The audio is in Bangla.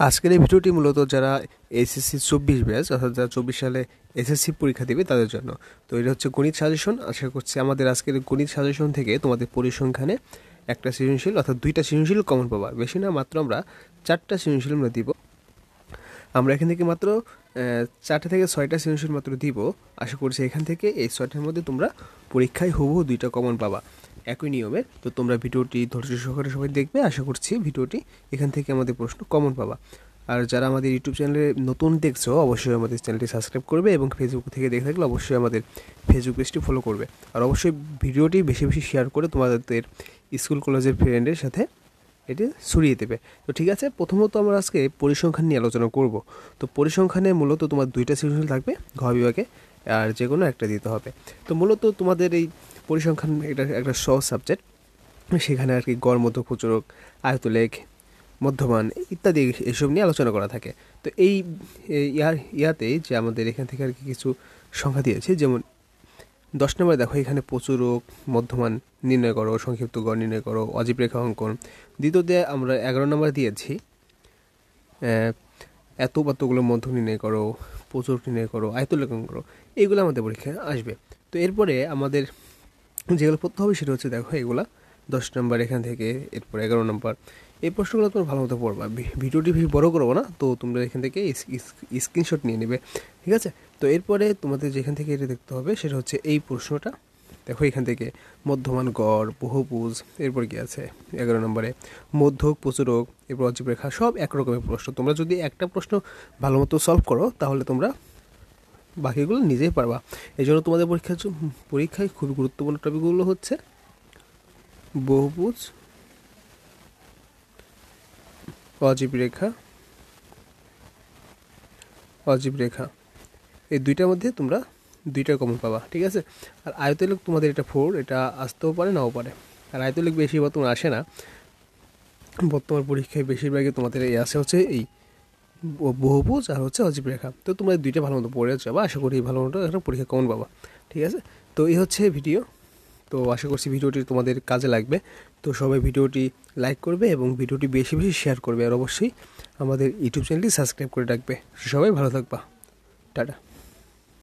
আজকের এই ভিডিওটি মূলত যারা এসএসসি 24 ব্যাচ অর্থাৎ যারা 24 সালে এসএসসি পরীক্ষা দেবে তাদের জন্য। তো এটা হচ্ছে গণিত সাজেশন। আশা করছি আমাদের আজকের গণিত সাজেশন থেকে তোমাদের পরিসংখ্যানে একটা সৃজনশীল অর্থাৎ 2টা সৃজনশীল কমন পাবা। বেশি না, মাত্র আমরা 4টা সৃজনশীল আমরা দিব। আমরা এখান থেকে মাত্র 4টা থেকে 6টা সৃজনশীল মাত্র দিব। আশা করছি এখান থেকে এই 6টার মধ্যে তোমরা পরীক্ষায় হুবহু 2টা কমন পাবা একই নিয়মে। তো তোমরা ভিডিওটি ধৈর্য সহকারে সবাই দেখবে। আশা করছি ভিডিওটি এখান থেকে আমাদের প্রশ্ন কমন পাবা। আর যারা আমাদের ইউটিউব চ্যানেলে নতুন দেখছো অবশ্যই আমাদের চ্যানেলটি সাবস্ক্রাইব করবে এবং ফেসবুক থেকে দেখে থাকলে অবশ্যই আমাদের ফেসবুক পেজটি ফলো করবে। আর অবশ্যই ভিডিওটি বেশি বেশি শেয়ার করে তোমাদের স্কুল কলেজের ফ্রেন্ডের সাথে এটি ছড়িয়ে দেবে। তো ঠিক আছে, প্রথমত আমরা আজকে পরিসংখ্যান নিয়ে আলোচনা করব। তো পরিসংখ্যানে মূলত তোমার 2টা সৃজনশীল থাকবে ঘ বিভাগে, আর যে কোনো একটা দিতে হবে। তো মূলত তোমাদের এই পরিসংখ্যান এটা একটা সহজ সাবজেক্ট। সেখানে আর কি গড়, মধ্য, প্রচুরক, আয়তলেখ, মধ্যমান ইত্যাদি এসব নিয়ে আলোচনা করা থাকে। তো এই ইয়াতেই যে আমাদের এখান থেকে আর কি কিছু সংখ্যা দিয়েছে, যেমন 10 নম্বরে দেখো এখানে প্রচুরক, মধ্যমান নির্ণয় করো, সংক্ষিপ্ত গড় নির্ণয় করো, অজীব রেখা অঙ্কন। দ্বিতীয়তে আমরা 11 নম্বর দিয়েছি এত কতগুলো মধ্য নির্ণয় করো, প্রচুরক নির্ণয় করো, আয়তলেখ অঙ্কন করো। এইগুলো আমাদের পরীক্ষায় আসবে। তো এরপরে আমাদের যেগুলো পড়তে হবে সেটা হচ্ছে দেখো এগুলা 10 নম্বর এখান থেকে, এরপর 11 নম্বর। এই প্রশ্নগুলো তোমরা ভালো মতো পড়বা। ভিডিওটি বেশি বড় করবো না, তো তোমরা এখান থেকে স্ক্রিনশট নিয়ে নেবে, ঠিক আছে? তো এরপরে তোমাদের যেখান থেকে এটা দেখতে হবে সেটা হচ্ছে এই প্রশ্নটা। দেখো এখান থেকে মধ্যমান, গড়, বহুভুজ, এরপর কি আছে 11 নম্বরে মধ্যক, প্রচুরক, এরপর অজীব রেখা, সব একরকমের প্রশ্ন। তোমরা যদি একটা প্রশ্ন ভালো মতো সলভ করো তাহলে তোমরা বাকিগুলো নিজেই পারবা। এই জন্য তোমাদের পরীক্ষায় খুবই গুরুত্বপূর্ণ টপিকগুলো হচ্ছে বহুভুজ, অজীব রেখা এই 2টার মধ্যে তোমরা 2টা কমন পাবা, ঠিক আছে? আর আয়তলেখ তোমাদের এটা 4, এটা আসতেও পারে নাও পারে। আর আয়তলেখ বেশি বর্তমানে আসে না, বর্তমান পরীক্ষায় বেশিরভাগই তোমাদের এই আসে হচ্ছে এই বহুভুজ আর হচ্ছে অজীব রেখা। তো তোমরা 2টা ভালো মতো পড়ে যাবা। আশা করি ভালো মতো একটা পরীক্ষা কমন পাবা, ঠিক আছে? তো এই হচ্ছে ভিডিও। তো আশা করছি ভিডিওটি তোমাদের কাজে লাগবে। তো সবাই ভিডিওটি লাইক করবে এবং ভিডিওটি বেশি বেশি শেয়ার করবে। আর অবশ্যই আমাদের ইউটিউব চ্যানেলটি সাবস্ক্রাইব করে রাখবে। সবাই ভালো থাকবা। টাটা।